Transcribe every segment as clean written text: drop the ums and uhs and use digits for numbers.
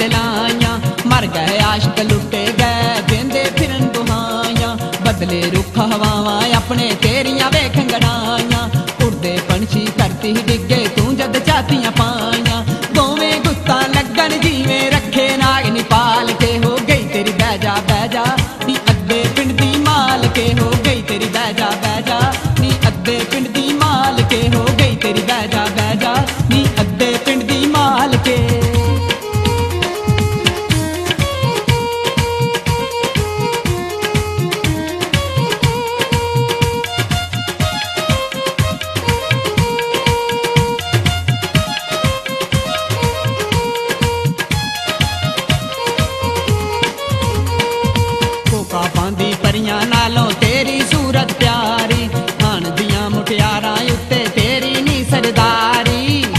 ते लाइयां। मर गए आशिक लुटे गए देंदे फिरन दुहाइयां। बदले रुख हवावां अपने तेरियां वेख गड़ाइयां। उड़दे पंछी धरती डिगे तू जद झातियां पाइयां। दोवें गुत्तां लगन जिवें रखे नाग नी पाल के। हो गई तेरी बैजा बैजा नी अद्धे पिंड दी माल के। हो गई तेरी बैजा बैजा नी अद्धे पिंड दी माल के। हो गई तेरी बैजा बैजा नी अद्धे पिंड दी माल के। पांदी परियां नालों तेरी सूरत प्यारी। खान दियां मुटियारां उत्ते तेरी नी सरदारी।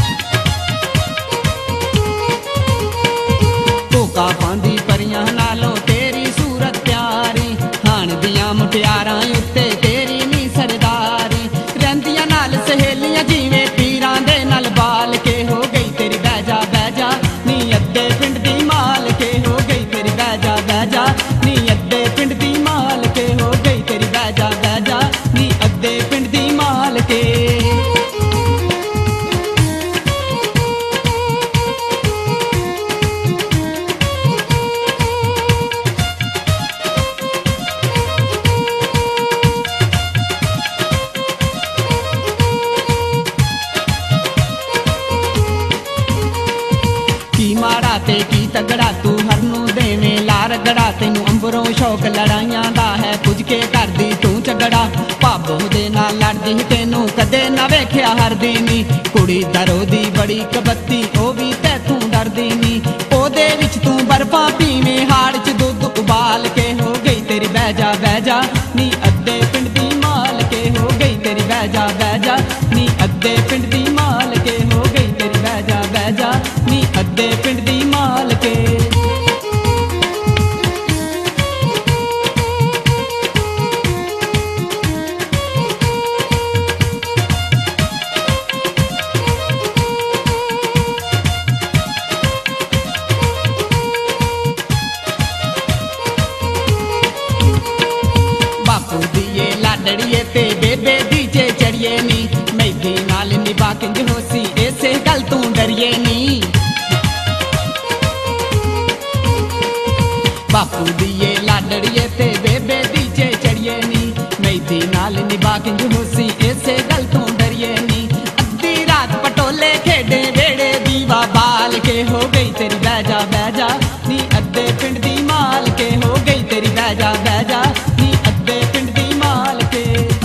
धोखा पांदी परियां नालों तेरी सूरत प्यारी। खान दियां मुटियारां उत्ते तेरी नी सरदारी। रहिंदियां नाल सहेलियां जिवें पीरां दे नाल बाल के। हो गई तेरी बैजा बैजा नी अद्धे पिंड दी माल के। हो गई तेरी बैजा बैजा नी अद्धे पिंड दी माल के। हो गई तेरी बैजा बैजा नी अद्धे पिंड दी माल के। की माड़ा ते की तगड़ा तू हर नू देवें लार गड़ा। तैनू अंबरों शौक लड़ाइयां दा है पुज के करदी तू झगड़ा। भाबो दे नाल लड़दी तैनू कदे ना वेख्या हरदी नी। कुड़ी दरो दी बड़ी कबत्ती ओ भी तैथों डरदी नी। ओदे विच तू बर्फां पीवें हाड़ च दुध उबाल के। हो गई तेरी बैजा बैजा नी अद्धे पिंड दी माल के। हो गई तेरी बैजा बैजा नी अद्धे पिंड दी माल के। हो गई तेरी बैजा बैजा नी अद्धे पिंड दी माल के। बापू दिए लाडड़िए ते बेबे दीजे चढ़िए नी। मैदी नाल निभा किंज होसी ऐसे गल तू डरिए नी। बापू दिए लाडड़िए ते बेबे दीजे चढ़िए नी। मैदी नाल निभा किंज होसी ऐसे गल तू डरिए नी। अद्धी रात पटोले खेडे वेड़े दीवा बाल के। हो गई तेरी बैजा बैजा नी अद्धे पिंड दी माल के। हो गई तेरी बैजा बैजा नी अद्धे पिंड दी माल के।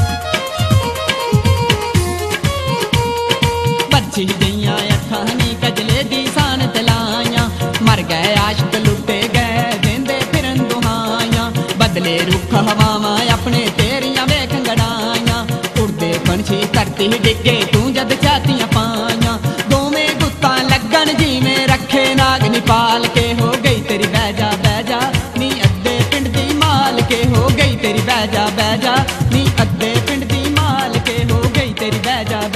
बच्ची जइयां अखां नी कजले दी सान तलाइयां। मर गए आशिक लुटे गए देंदे फिरन दुहाइयां। बदले रुख हवावां अपने तेरियां वेख गड़ाइयां। उड़दे पंछी धरती डिगे तू जद झातियां पाइयां। दोवें गुत्तां लगन जिवें रखे नाग नी पाल के। हो गई तेरी बैजा बैजा नी अद्धे पिंड दी माल के। हो गई तेरी बैजा बैजा नी अद्धे पिंड दी माल के। हो गई तेरी बैजा